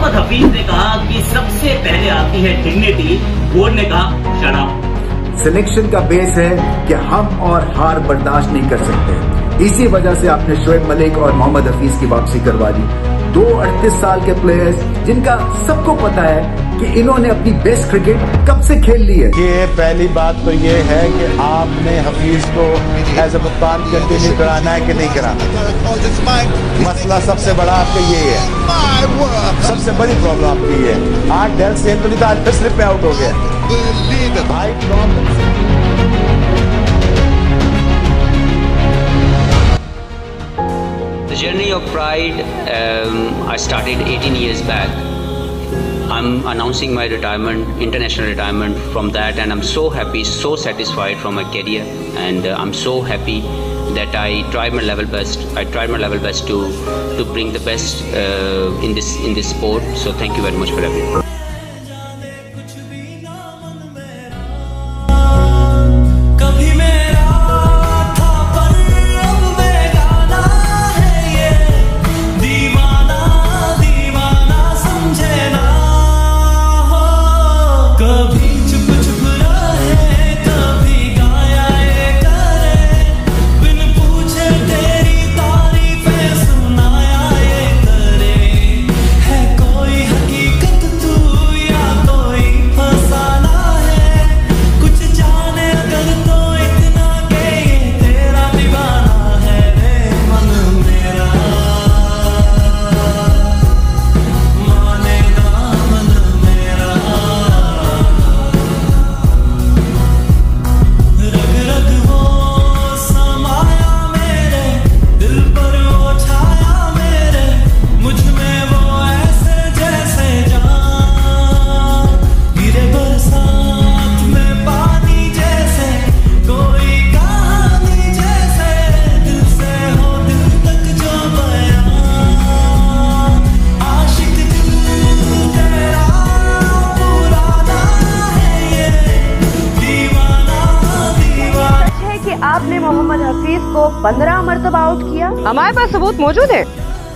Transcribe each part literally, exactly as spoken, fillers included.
मोहम्मद हफीज ने कहा कि सबसे पहले आती है डिग्निटी, बोर्ड ने कहा शट अप। सिलेक्शन का बेस है कि हम और हार बर्दाश्त नहीं कर सकते, इसी वजह से आपने शोएब मलिक और मोहम्मद हफीज की वापसी करवा दी। दो अड़तीस साल के प्लेयर्स जिनका सबको पता है कि इन्होंने अपनी बेस्ट क्रिकेट कब से खेल ली है। ये पहली बात तो ये है कि आपने हफीज को एज ए कप्तान कंटिन्यू कराना है कि नहीं कराना। मसला सबसे बड़ा आपका ये है, सबसे बड़ी प्रॉब्लम आपकी ये है। आज डेल सेन तो नहीं था, आज स्लिप पे आउट हो गया भाई। The journey of Pride, um, I started eighteen years back. I'm announcing my retirement, international retirement from that, and I'm so happy, so satisfied from my career, and uh, I'm so happy that I tried my level best. I tried my level best to to bring the best uh, in this in this sport. So thank you very much for everything. आपने मोहम्मद हफीज को पंद्रह मरतबा out किया। हमारे पास सबूत मौजूद है।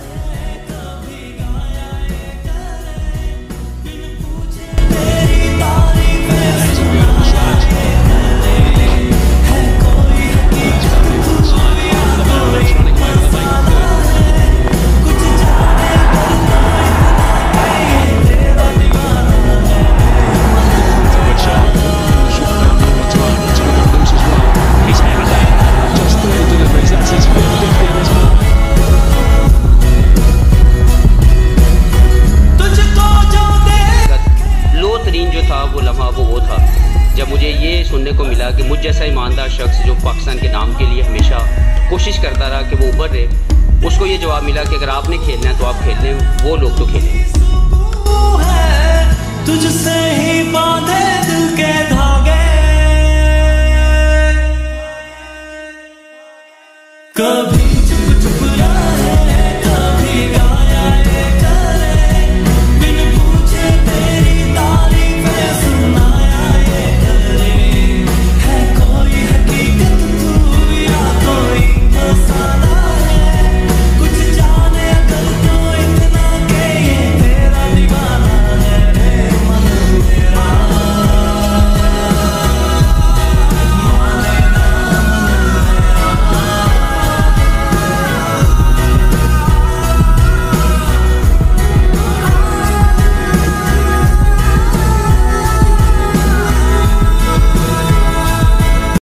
वो लम्हा वो वो था जब मुझे ये सुनने को मिला कि मुझ जैसा ईमानदार शख्स जो पाकिस्तान के नाम के लिए हमेशा कोशिश करता रहा कि वो उभर रहे, उसको ये जवाब मिला कि अगर आपने खेलना है तो आप खेल लें, वो लोग तो खेलें। तुझसे ही बांधे दिल के धागे